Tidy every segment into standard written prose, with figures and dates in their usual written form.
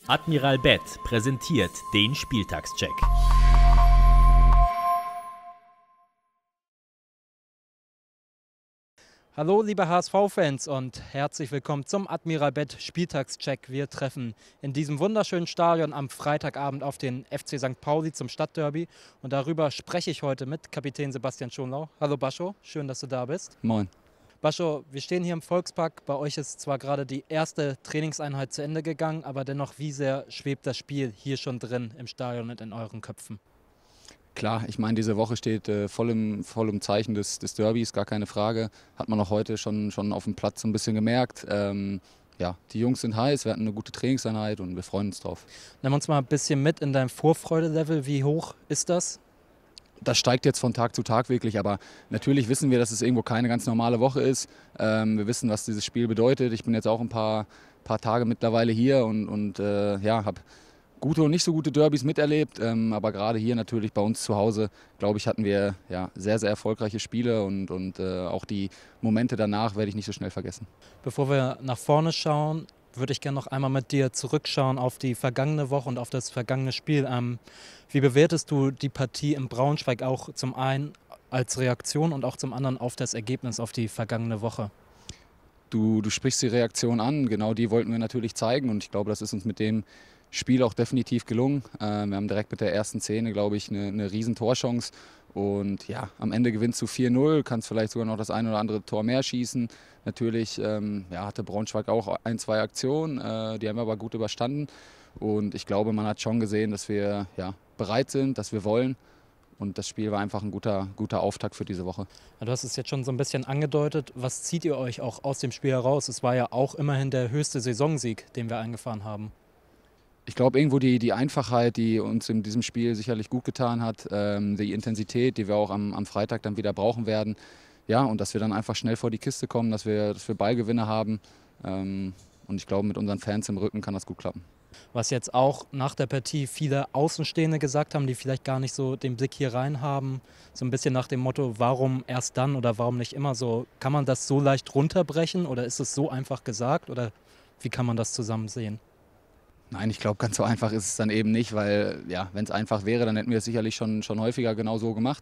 Admiral Bet präsentiert den Spieltagscheck. Hallo liebe HSV-Fans und herzlich willkommen zum Admiral Bet Spieltagscheck. Wir treffen in diesem wunderschönen Stadion am Freitagabend auf den FC St. Pauli zum Stadtderby. Und darüber spreche ich heute mit Kapitän Sebastian Schonlau. Hallo Bascho, schön, dass du da bist. Moin. Bascho, wir stehen hier im Volkspark. Bei euch ist zwar gerade die erste Trainingseinheit zu Ende gegangen, aber dennoch, wie sehr schwebt das Spiel hier schon drin im Stadion und in euren Köpfen? Klar, ich meine, diese Woche steht voll im Zeichen des Derbys, gar keine Frage. Hat man auch heute schon auf dem Platz so ein bisschen gemerkt. Ja, die Jungs sind heiß, wir hatten eine gute Trainingseinheit und wir freuen uns drauf. Nimm uns mal ein bisschen mit in dein Vorfreude-Level. Wie hoch ist das? Das steigt jetzt von Tag zu Tag wirklich, aber natürlich wissen wir, dass es irgendwo keine ganz normale Woche ist. Wir wissen, was dieses Spiel bedeutet. Ich bin jetzt auch ein paar Tage mittlerweile hier und habe gute und nicht so gute Derbys miterlebt, aber gerade hier natürlich bei uns zu Hause, glaube ich, hatten wir sehr, sehr erfolgreiche Spiele und auch die Momente danach werde ich nicht so schnell vergessen. Bevor wir nach vorne schauen, würde ich gerne noch einmal mit dir zurückschauen auf die vergangene Woche und auf das vergangene Spiel. Wie bewertest du die Partie in Braunschweig auch zum einen als Reaktion und auch zum anderen auf das Ergebnis, auf die vergangene Woche? Du sprichst die Reaktion an, genau die wollten wir natürlich zeigen und ich glaube, das ist uns mit dem Spiel auch definitiv gelungen. Wir haben direkt mit der ersten Szene, glaube ich, eine riesen Torchance. Und ja, am Ende gewinnst du 4-0, kannst vielleicht sogar noch das ein oder andere Tor mehr schießen. Natürlich hatte Braunschweig auch ein, zwei Aktionen, die haben wir aber gut überstanden. Und ich glaube, man hat schon gesehen, dass wir bereit sind, dass wir wollen. Und das Spiel war einfach ein guter Auftakt für diese Woche. Du hast es jetzt schon so ein bisschen angedeutet. Was zieht ihr euch auch aus dem Spiel heraus? Es war ja auch immerhin der höchste Saisonsieg, den wir eingefahren haben. Ich glaube, irgendwo die Einfachheit, die uns in diesem Spiel sicherlich gut getan hat, die Intensität, die wir auch am Freitag dann wieder brauchen werden. Ja, und dass wir dann einfach schnell vor die Kiste kommen, dass wir Ballgewinne haben. Und ich glaube, mit unseren Fans im Rücken kann das gut klappen. Was jetzt auch nach der Partie viele Außenstehende gesagt haben, die vielleicht gar nicht so den Blick hier rein haben. So ein bisschen nach dem Motto, warum erst dann oder warum nicht immer so? Kann man das so leicht runterbrechen oder ist es so einfach gesagt oder wie kann man das zusammen sehen? Nein, ich glaube, ganz so einfach ist es dann eben nicht, weil wenn es einfach wäre, dann hätten wir es sicherlich schon häufiger genau so gemacht.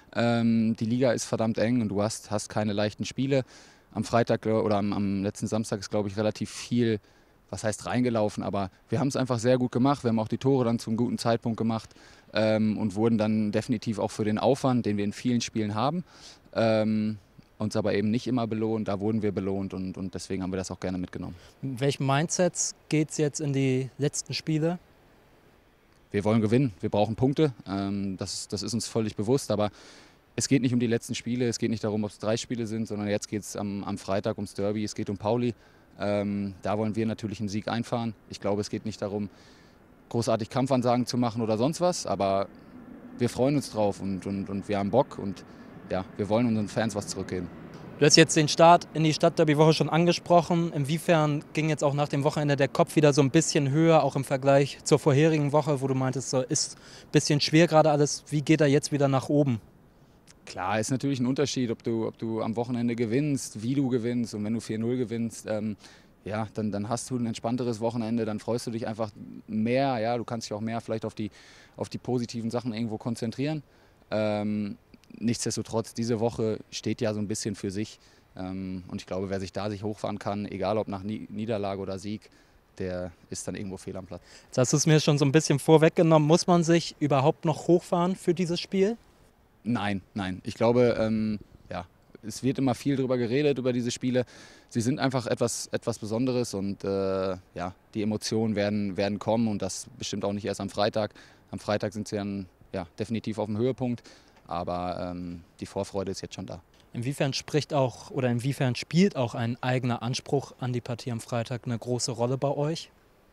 Die Liga ist verdammt eng und du hast keine leichten Spiele. Am Freitag oder am letzten Samstag ist, glaube ich, relativ viel, was heißt reingelaufen, aber wir haben es einfach sehr gut gemacht. Wir haben auch die Tore dann zum guten Zeitpunkt gemacht und wurden dann definitiv auch für den Aufwand, den wir in vielen Spielen haben, uns aber eben nicht immer belohnt. Da wurden wir belohnt und deswegen haben wir das auch gerne mitgenommen. Mit welchen Mindsets geht es jetzt in die letzten Spiele? Wir wollen gewinnen, wir brauchen Punkte, das ist uns völlig bewusst, aber es geht nicht um die letzten Spiele, es geht nicht darum, ob es 3 Spiele sind, sondern jetzt geht es am Freitag ums Derby, es geht um Pauli. Da wollen wir natürlich einen Sieg einfahren. Ich glaube, es geht nicht darum, großartig Kampfansagen zu machen oder sonst was, aber wir freuen uns drauf und wir haben Bock und wir wollen unseren Fans was zurückgeben. Du hast jetzt den Start in die Stadtderby-Woche schon angesprochen. Inwiefern ging jetzt auch nach dem Wochenende der Kopf wieder so ein bisschen höher, auch im Vergleich zur vorherigen Woche, wo du meintest, so ist ein bisschen schwer gerade alles. Wie geht er jetzt wieder nach oben? Klar, ist natürlich ein Unterschied, ob du am Wochenende gewinnst, wie du gewinnst und wenn du 4-0 gewinnst, dann hast du ein entspannteres Wochenende, dann freust du dich einfach mehr, du kannst dich auch mehr vielleicht auf die positiven Sachen irgendwo konzentrieren. Nichtsdestotrotz, diese Woche steht ja so ein bisschen für sich und ich glaube, wer sich hochfahren kann, egal ob nach Niederlage oder Sieg, der ist dann irgendwo fehl am Platz. Jetzt hast du es mir schon so ein bisschen vorweggenommen. Muss man sich überhaupt noch hochfahren für dieses Spiel? Nein. Ich glaube, es wird immer viel darüber geredet, über diese Spiele. Sie sind einfach etwas Besonderes und die Emotionen werden kommen und das bestimmt auch nicht erst am Freitag. Am Freitag sind sie dann definitiv auf dem Höhepunkt, aber die Vorfreude ist jetzt schon da. Inwiefern spielt auch ein eigener Anspruch an die Partie am Freitag eine große Rolle bei euch?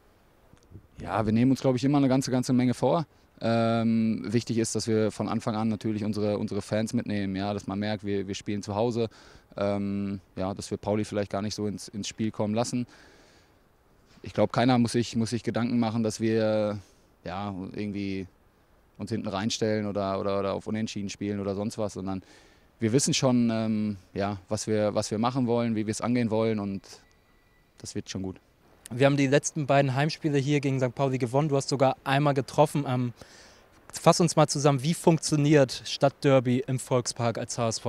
Ja, wir nehmen uns, glaube ich, immer eine ganze Menge vor. Wichtig ist, dass wir von Anfang an natürlich unsere Fans mitnehmen, dass man merkt, wir spielen zu Hause, dass wir Pauli vielleicht gar nicht so ins Spiel kommen lassen. Ich glaube, keiner muss sich Gedanken machen, dass wir irgendwie uns hinten reinstellen oder auf Unentschieden spielen oder sonst was, sondern wir wissen schon, was wir machen wollen, wie wir es angehen wollen und das wird schon gut. Wir haben die letzten beiden Heimspiele hier gegen St. Pauli gewonnen. Du hast sogar einmal getroffen. Fass uns mal zusammen, wie funktioniert Stadtderby im Volkspark als HSV?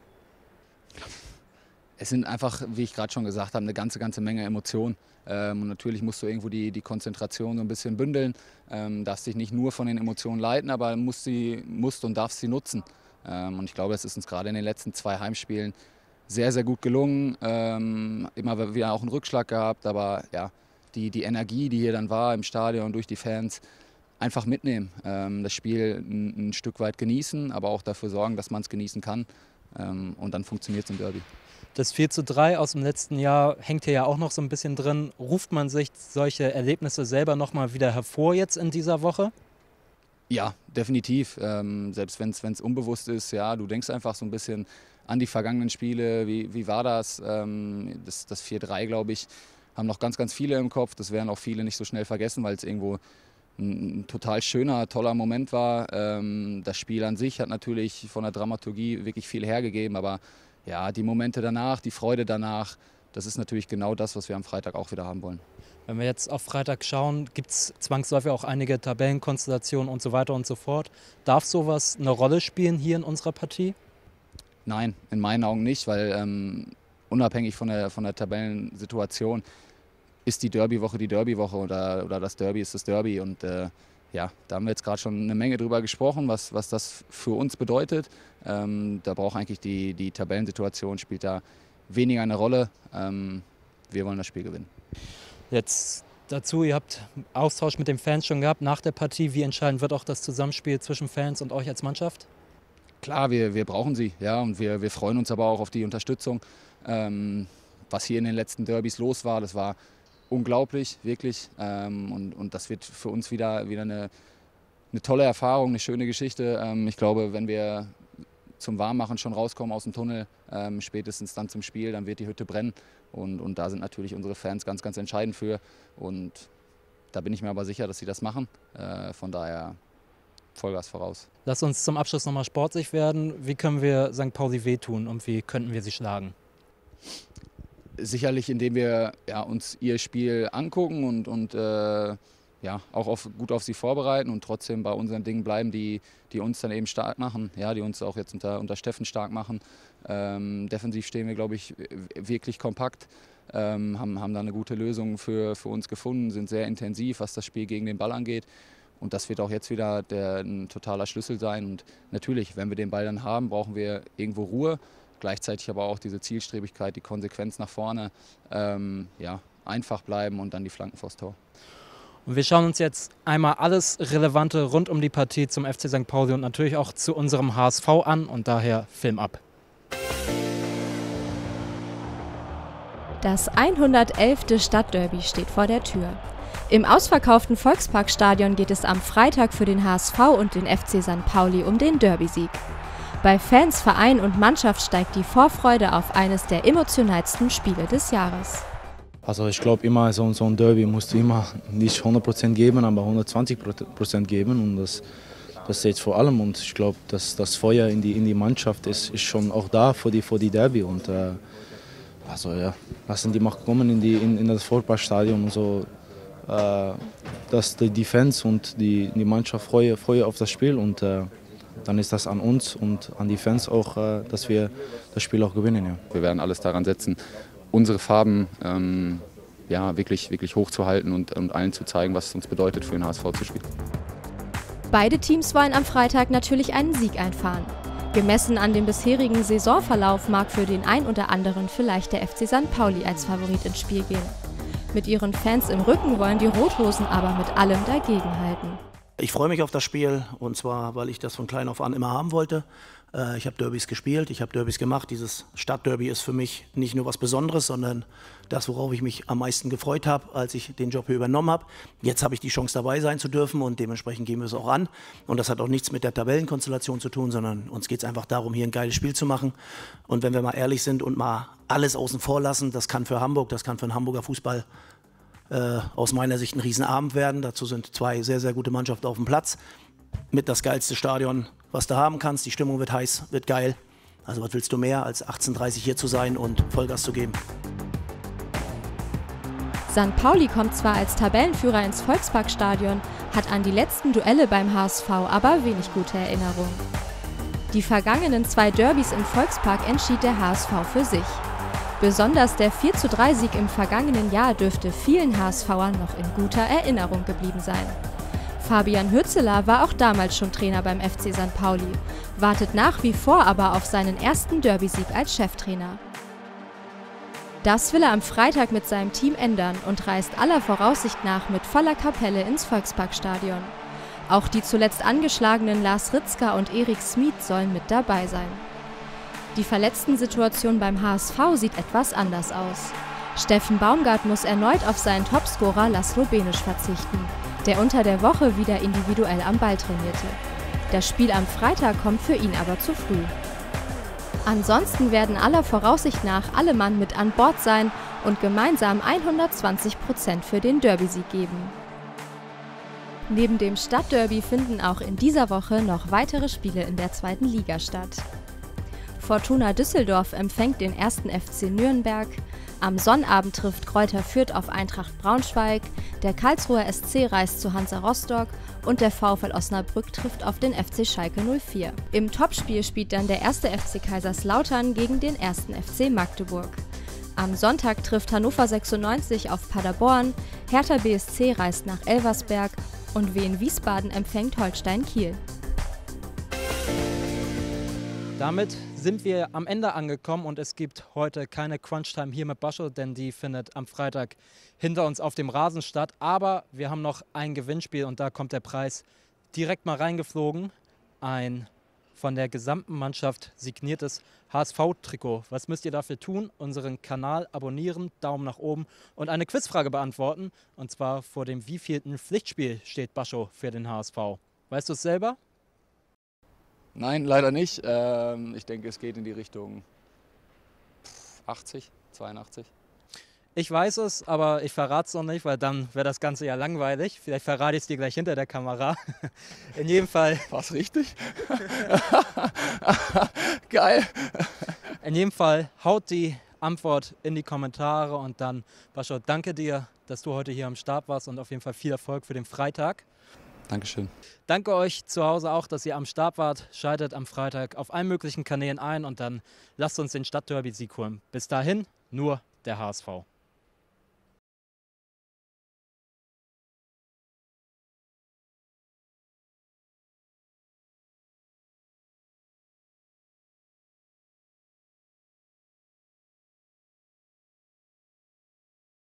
Es sind einfach, wie ich gerade schon gesagt habe, eine ganze Menge Emotionen. Und natürlich musst du irgendwo die Konzentration so ein bisschen bündeln. Darfst dich nicht nur von den Emotionen leiten, aber musst und darfst sie nutzen. Und ich glaube, es ist uns gerade in den letzten 2 Heimspielen sehr gut gelungen. Immer wieder auch einen Rückschlag gehabt, aber ja, die Energie, die hier dann war im Stadion durch die Fans, einfach mitnehmen. Das Spiel ein Stück weit genießen, aber auch dafür sorgen, dass man es genießen kann. Und dann funktioniert es im Derby. Das 4:3 aus dem letzten Jahr hängt hier ja auch noch so ein bisschen drin. Ruft man sich solche Erlebnisse selber noch mal wieder hervor jetzt in dieser Woche? Ja, definitiv. Selbst wenn es unbewusst ist, ja, du denkst einfach so ein bisschen an die vergangenen Spiele. Wie war das? Das 4:3, glaube ich, haben noch ganz viele im Kopf. Das werden auch viele nicht so schnell vergessen, weil es irgendwo ein total schöner, toller Moment war. Das Spiel an sich hat natürlich von der Dramaturgie wirklich viel hergegeben, aber ja, die Momente danach, die Freude danach, das ist natürlich genau das, was wir am Freitag auch wieder haben wollen. Wenn wir jetzt auf Freitag schauen, gibt es zwangsläufig auch einige Tabellenkonstellationen und so weiter und so fort. Darf sowas eine Rolle spielen hier in unserer Partie? Nein, in meinen Augen nicht, weil unabhängig von der Tabellensituation ist die Derbywoche die Derbywoche oder das Derby ist das Derby. Und ja, da haben wir jetzt gerade schon eine Menge drüber gesprochen, was das für uns bedeutet. Da braucht eigentlich die Tabellensituation, spielt da weniger eine Rolle. Wir wollen das Spiel gewinnen. Jetzt dazu, ihr habt Austausch mit den Fans schon gehabt nach der Partie. Wie entscheidend wird auch das Zusammenspiel zwischen Fans und euch als Mannschaft? Klar, wir brauchen sie, ja, und wir freuen uns aber auch auf die Unterstützung. Was hier in den letzten Derbys los war, das war unglaublich, wirklich. Und das wird für uns wieder eine tolle Erfahrung, eine schöne Geschichte. Ich glaube, wenn wir zum Warmmachen schon rauskommen aus dem Tunnel, spätestens dann zum Spiel, dann wird die Hütte brennen. Und da sind natürlich unsere Fans ganz entscheidend für. Und da bin ich mir aber sicher, dass sie das machen. Von daher Vollgas voraus. Lass uns zum Abschluss nochmal sportlich werden. Wie können wir St. Pauli wehtun und wie könnten wir sie schlagen? Sicherlich, indem wir uns ihr Spiel angucken und auch gut auf sie vorbereiten und trotzdem bei unseren Dingen bleiben, die uns dann eben stark machen, ja, die uns auch jetzt unter Steffen stark machen. Defensiv stehen wir, glaube ich, wirklich kompakt, haben da eine gute Lösung für uns gefunden, sind sehr intensiv, was das Spiel gegen den Ball angeht. Und das wird auch jetzt wieder ein totaler Schlüssel sein. Und natürlich, wenn wir den Ball dann haben, brauchen wir irgendwo Ruhe. Gleichzeitig aber auch diese Zielstrebigkeit, die Konsequenz nach vorne. Einfach bleiben und dann die Flanken vors Tor. Und wir schauen uns jetzt einmal alles Relevante rund um die Partie zum FC St. Pauli und natürlich auch zu unserem HSV an. Und daher Film ab. Das 111. Stadtderby steht vor der Tür. Im ausverkauften Volksparkstadion geht es am Freitag für den HSV und den FC St. Pauli um den Derby-Sieg. Bei Fans, Verein und Mannschaft steigt die Vorfreude auf eines der emotionalsten Spiele des Jahres. Also ich glaube immer, so ein Derby musst du immer nicht 100% geben, aber 120% geben und das zählt vor allem. Und ich glaube, dass das Feuer in die Mannschaft ist schon auch da für die Derby. Und lassen die mal kommen in das Volksparkstadion und so. Dass die Fans und die Mannschaft freuen auf das Spiel und dann ist das an uns und an die Fans auch, dass wir das Spiel auch gewinnen. Ja. Wir werden alles daran setzen, unsere Farben wirklich hochzuhalten und allen zu zeigen, was es uns bedeutet, für den HSV zu spielen. Beide Teams wollen am Freitag natürlich einen Sieg einfahren. Gemessen an dem bisherigen Saisonverlauf mag für den einen oder anderen vielleicht der FC St. Pauli als Favorit ins Spiel gehen. Mit ihren Fans im Rücken wollen die Rothosen aber mit allem dagegenhalten. Ich freue mich auf das Spiel und zwar, weil ich das von klein auf an immer haben wollte. Ich habe Derbys gespielt, ich habe Derbys gemacht. Dieses Stadtderby ist für mich nicht nur was Besonderes, sondern das, worauf ich mich am meisten gefreut habe, als ich den Job hier übernommen habe. Jetzt habe ich die Chance, dabei sein zu dürfen und dementsprechend gehen wir es auch an. Und das hat auch nichts mit der Tabellenkonstellation zu tun, sondern uns geht es einfach darum, hier ein geiles Spiel zu machen. Und wenn wir mal ehrlich sind und mal alles außen vor lassen, das kann für Hamburg, das kann für den Hamburger Fußball aus meiner Sicht ein Riesenabend werden. Dazu sind 2 sehr gute Mannschaften auf dem Platz. Mit das geilste Stadion, was du haben kannst. Die Stimmung wird heiß, wird geil. Also was willst du mehr, als 18:30 hier zu sein und Vollgas zu geben? St. Pauli kommt zwar als Tabellenführer ins Volksparkstadion, hat an die letzten Duelle beim HSV aber wenig gute Erinnerungen. Die vergangenen 2 Derbys im Volkspark entschied der HSV für sich. Besonders der 4:3-Sieg im vergangenen Jahr dürfte vielen HSVern noch in guter Erinnerung geblieben sein. Fabian Hürzeler war auch damals schon Trainer beim FC St. Pauli, wartet nach wie vor aber auf seinen ersten Derby-Sieg als Cheftrainer. Das will er am Freitag mit seinem Team ändern und reist aller Voraussicht nach mit voller Kapelle ins Volksparkstadion. Auch die zuletzt angeschlagenen Lars Ritzka und Erik Smith sollen mit dabei sein. Die Verletzten-Situation beim HSV sieht etwas anders aus. Steffen Baumgart muss erneut auf seinen Topscorer Laszlo Benisch verzichten, der unter der Woche wieder individuell am Ball trainierte. Das Spiel am Freitag kommt für ihn aber zu früh. Ansonsten werden aller Voraussicht nach alle Mann mit an Bord sein und gemeinsam 120% für den Derby-Sieg geben. Neben dem Stadtderby finden auch in dieser Woche noch weitere Spiele in der 2. Liga statt. Fortuna Düsseldorf empfängt den 1. FC Nürnberg, am Sonnabend trifft Greuther Fürth auf Eintracht Braunschweig, der Karlsruher SC reist zu Hansa Rostock und der VfL Osnabrück trifft auf den FC Schalke 04. Im Topspiel spielt dann der 1. FC Kaiserslautern gegen den 1. FC Magdeburg. Am Sonntag trifft Hannover 96 auf Paderborn, Hertha BSC reist nach Elversberg und Wien Wiesbaden empfängt Holstein Kiel. Damit sind wir am Ende angekommen und es gibt heute keine Crunch-Time hier mit Bascho, denn die findet am Freitag hinter uns auf dem Rasen statt. Aber wir haben noch ein Gewinnspiel und da kommt der Preis direkt mal reingeflogen. Ein von der gesamten Mannschaft signiertes HSV-Trikot. Was müsst ihr dafür tun? Unseren Kanal abonnieren, Daumen nach oben und eine Quizfrage beantworten. Und zwar vor dem wievielten Pflichtspiel steht Bascho für den HSV? Weißt du es selber? Nein, leider nicht. Ich denke, es geht in die Richtung 80, 82. Ich weiß es, aber ich verrate es noch nicht, weil dann wäre das Ganze ja langweilig. Vielleicht verrate ich es dir gleich hinter der Kamera. In jedem Fall. War's richtig? Geil. In jedem Fall haut die Antwort in die Kommentare und dann, Bascho, danke dir, dass du heute hier am Start warst und auf jeden Fall viel Erfolg für den Freitag. Dankeschön. Danke euch zu Hause auch, dass ihr am Start wart. Schaltet am Freitag auf allen möglichen Kanälen ein und dann lasst uns den Stadtderby-Sieg holen. Bis dahin, nur der HSV.